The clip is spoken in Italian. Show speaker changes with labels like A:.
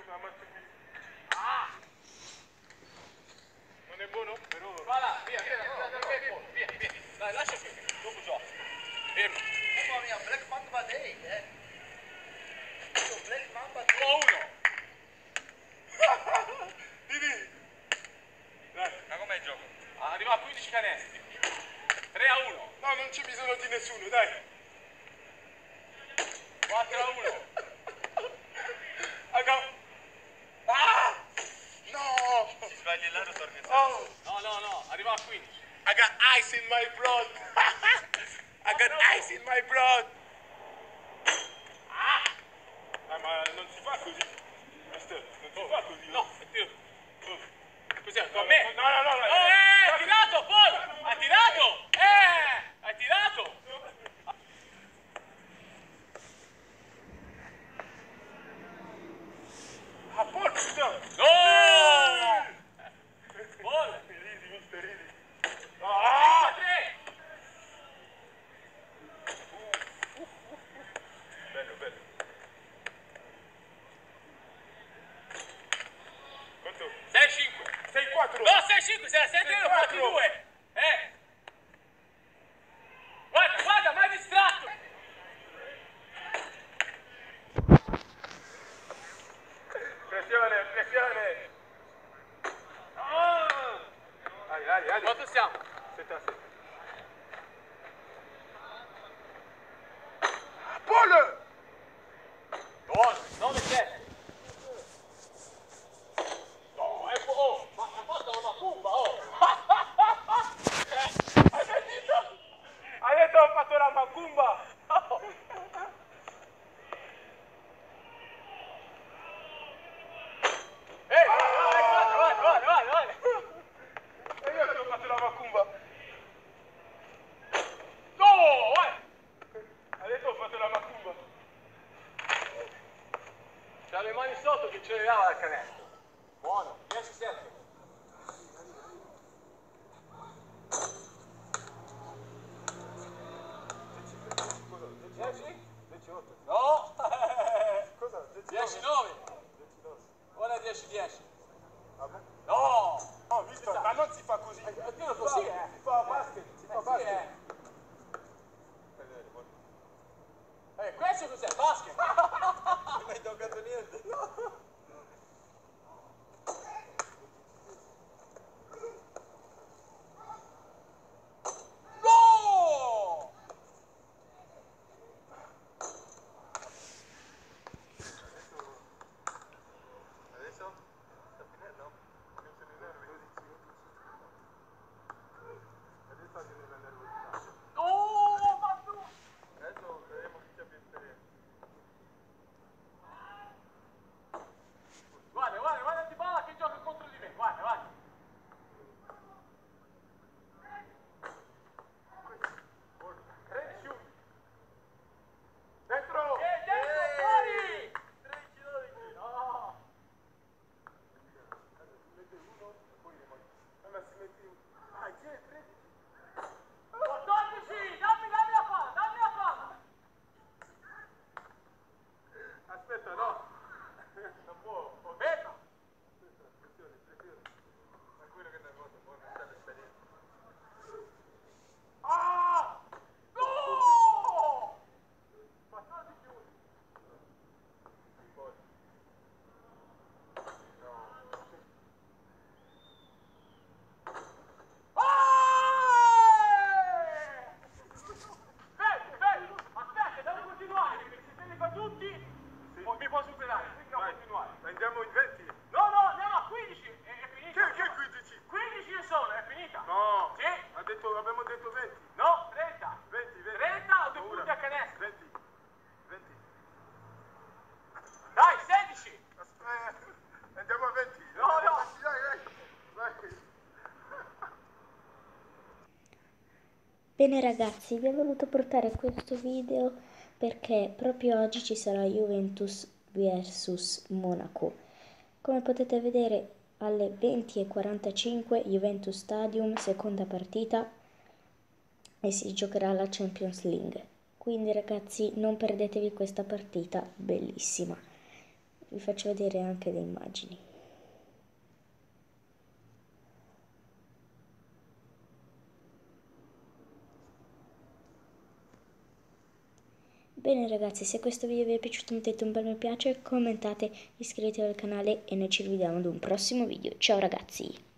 A: Non è buono? Però... Va là, via, via. Dai, lascia qui. Dopo gioco. Fermo.
B: Mamma mia, Black Mamba Day, Black Mamba Day.
A: 1-1. Didi. Dai.
C: Ma com'è il gioco?
A: Arriva a 15 canestri. 3-1. No, non c'è bisogno di nessuno, dai. 4-1. No!
C: Si sbaglia il lato, torna in
A: Oh! No, arriva a 15. I got ice in my blood. I got ice in my blood. Ma non si fa così. Mister, non si fa così. No, cos'è? Con me? No. Ha tirato, poi! Ha tirato! Ha tirato! Ah, Paul, putain! No! Paul! Ridi, mister, ridi. Ah! 3! Bello. Quanto? 6-5. 6-4. No, 6-5, sei 7-4-2. Guarda, mai distratto. Pressione. Ali. Quanto siamo? 7-7. Paul! Buono, 9-7. Hai detto ho fatto la macumba! Guarda! E io ti ho fatto la macumba! No! Hai detto ho fatto la macumba! C'ha le mani sotto che ce le dava dal canestro! Buono, 10-7! No! Cosa? 10-9! Ora 10-10! No! No, visto? Ma non si fa così! Io così, Si fa basket! Questo cos'è? Basket!
B: Non mi hai toccato niente.
A: No!
B: Adesso? Sta finendo?
A: Adesso viene la nervosità.
B: Oh, ma tu! Adesso vedremo chi c'ha più esperienza.
A: Guarda di palla che gioca contro di me, guarda. Dentro! Fuori!
B: 13-12.
A: No! Si mette uno e poi ma si mette uno. Dai, c'è 13! 14! Dammi la palla! Aspetta, no! Non può! Ferma!
B: Pressione. Tranquillo che è nervoso, poi non c'è l'esperienza.
A: Ah! No! 14-1!
B: Poi.
A: Fermo! Aspetta, devo continuare, perché se te li fa tutti, mi può superare, quindi devo continuare.
B: Andiamo in 20.
A: No, andiamo a 15, è finita.
B: Che 15?
A: 15 io sono, è finita.
B: No.
A: Sì.
B: Abbiamo detto 20.
A: No, 30.
B: 20.
A: 30 o 2 punti a canestro.
B: 20.
A: Dai, 16.
B: Aspetta. Andiamo a 20.
A: No.
B: Vai.
D: Bene ragazzi, vi ho voluto portare questo video perché proprio oggi ci sarà Juventus vs Monaco. Come potete vedere alle 20:45 Juventus Stadium, seconda partita, e si giocherà la Champions League. Quindi ragazzi non perdetevi questa partita bellissima. vi faccio vedere anche le immagini. Bene ragazzi, se questo video vi è piaciuto mettete un bel mi piace, commentate, iscrivetevi al canale e noi ci rivediamo ad un prossimo video. Ciao ragazzi!